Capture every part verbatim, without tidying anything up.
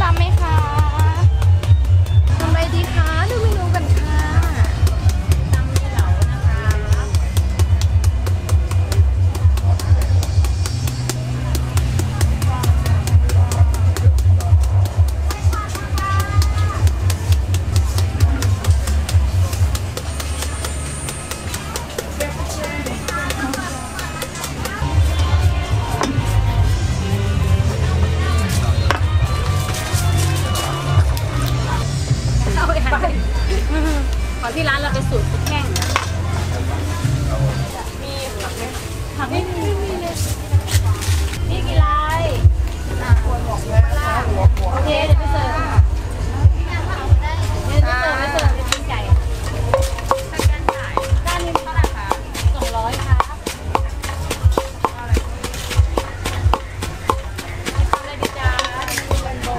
ำไหมคะทำอะไรดีคะดูเมนูกันค่ะตำเหลานะคะขอที่ร้านเราเป็นสูตรพริกแห้งมีผักไหมผักไม่มีไม่มีเลยนี่กี่ไรอ่าควรบอกเลยโอเคเดี๋ยวไปเสิร์ฟเดี๋ยวไปเสิร์ฟไปเสิร์ฟเป็นชิ้นใหญ่ด้านนี้เท่าไหร่คะสองร้อยค่ะอะไรดีจ้าเป็นโบ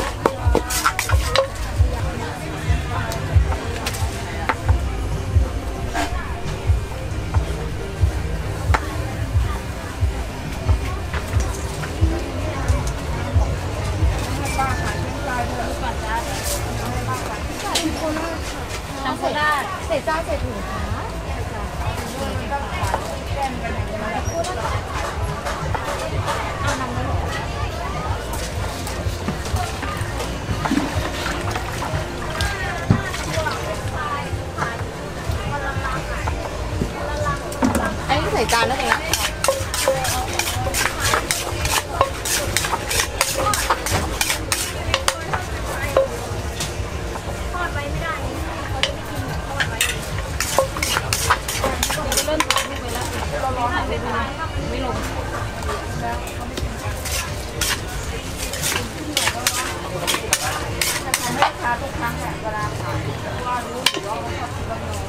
น้ำโซดาเศษจ้าเศษถุงค่ะเอาน้ำได้อันนี้ใส่จานแล้วเองไม่ลงแล้วเขาไม่กินกันทำให้ค้าทุกครั้งแหละเวลาขายว่ารู้อยู่ว่าเขาชอบกินบะหมี่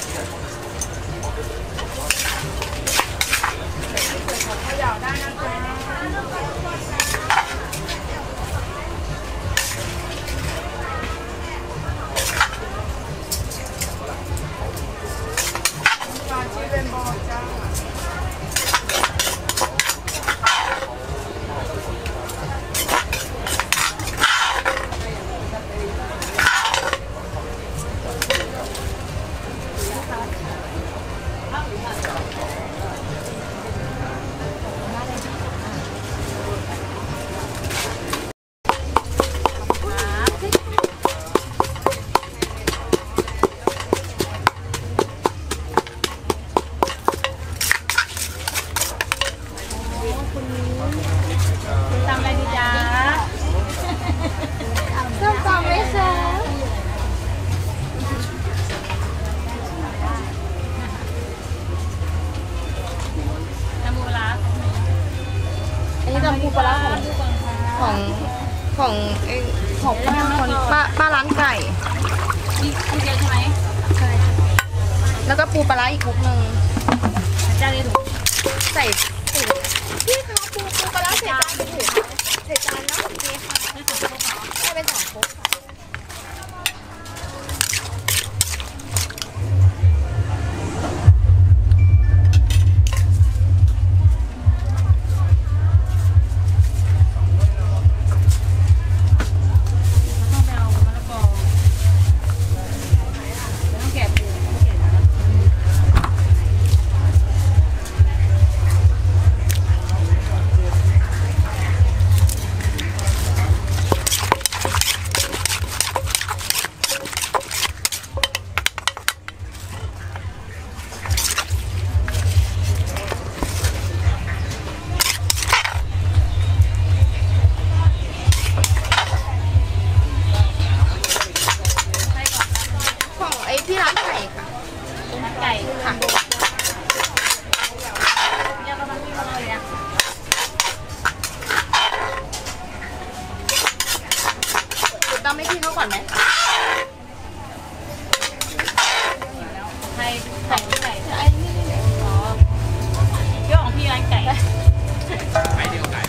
เด็กที่เคยของเขาอยากได้นะจ๊ะการชีเป็นบอจ้าทำอะไรดีจ๊ะส้มตำไหมคะน้ำปูปลาอันนี้น้ำปูปลาของของของป้าคนป้าป้าร้านไก่นี่ปูเดียวใช่ไหมใช่แล้วก็ปูปลาอีกคุกหนึ่งจานนี้ถูกใส่พี่คะปูปูปลาใส่จานถูกคะใส่จานเนาะนี่ค่ะได้สองครกเหรอได้เป็นสองครกค่ะต้องไปเอามะละกอต้องแกะปูต้องแกะนะที่ร้านไก่ค่ะร้านไก่ค่ะเดี๋ยวกำลังมีอะไรอ่ะจุดต้องไม่พี่เขาก่อนไหมไข่ไข่ไก่ไอ้นี่นี่อ๋อเรื่องของพี่ร้านไก่ไก่เดียวไก่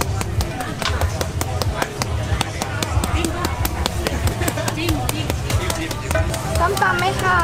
จิ้มจิ้มจิ้มส้มตำไหมคะ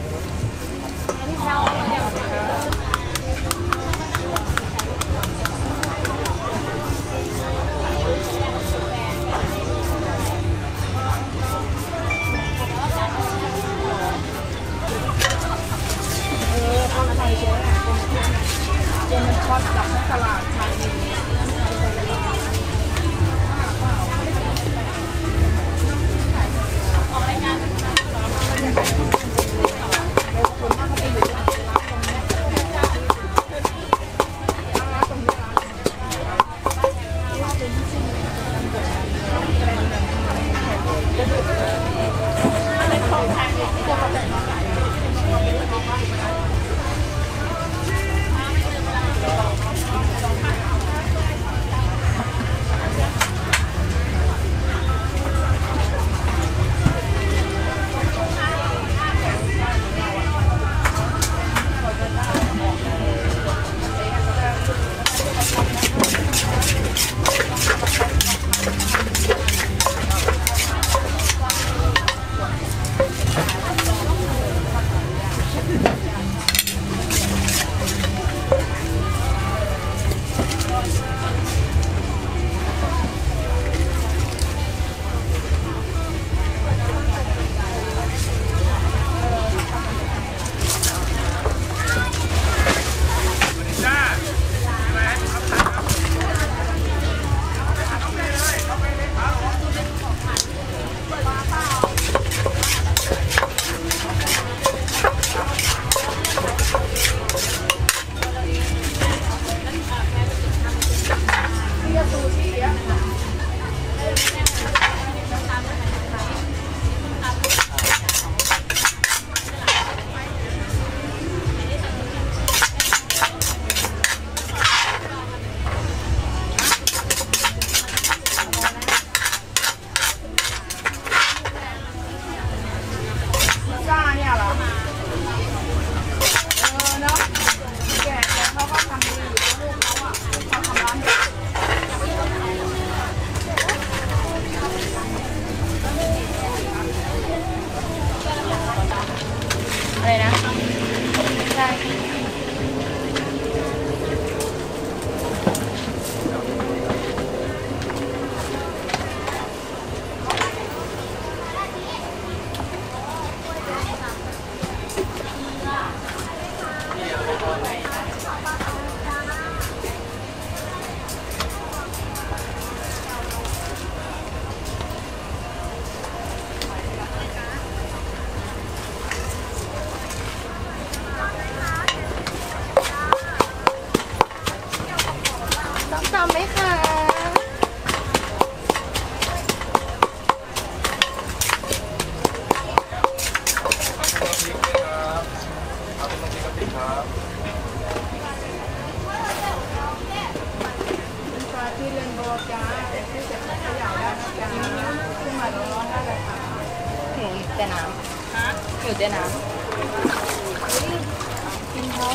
อะไรนะใช่จำไหมคะที่เรนโบว์จ้าแต่ที่เสร็จแล้วก็อยากได้นะจ๊ะขึ้นมาร้อนๆได้เลยค่ะหนูแต่น้ำฮะหนูแต่น้ำกินเขา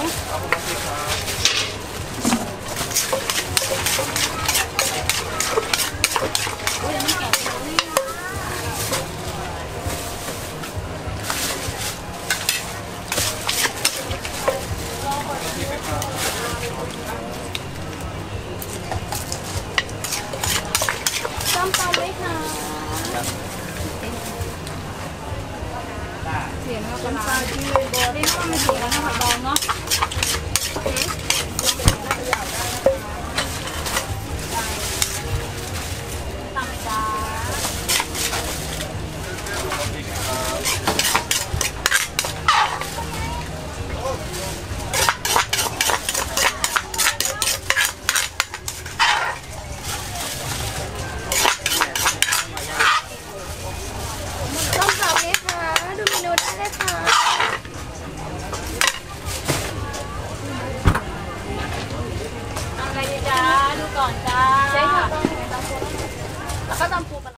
จำเตาไหมคะเสียงเราเป็นปลาที่เรนโบว์ได้นอกมาเสียงแล้วนะผักดองเนาะ